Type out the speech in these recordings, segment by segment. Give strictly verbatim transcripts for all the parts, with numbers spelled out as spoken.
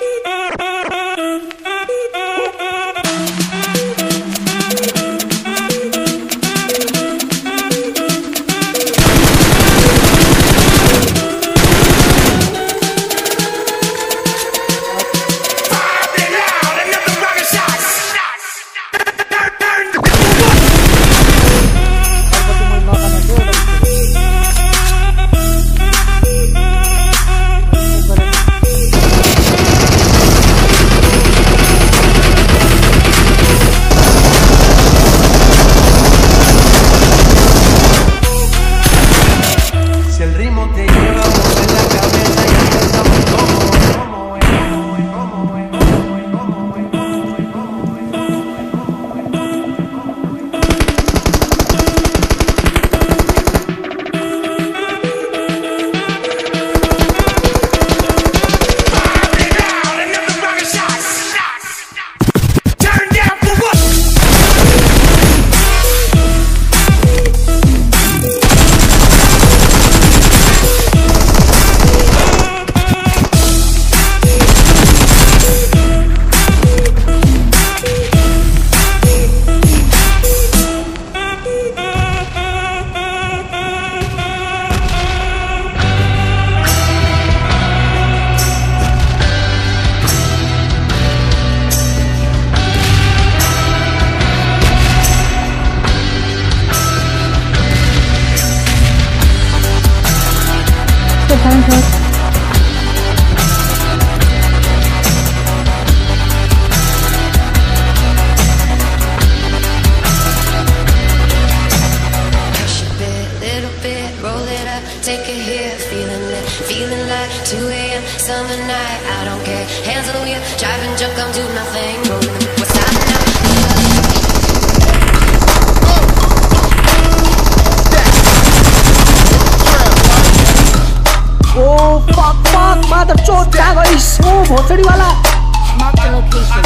Take it here, feeling it, feeling like two A M summer night. I don't care, hands on the wheel, driving junk, I'm doing my thing. Rolling the what's stopping now? Oh fuck fuck, mother चोट क्या गरिस? ओ भोसडी वाला. Mark the location.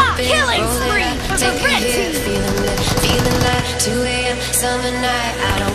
Take it here, feeling it, feeling like two A M summer night. I don't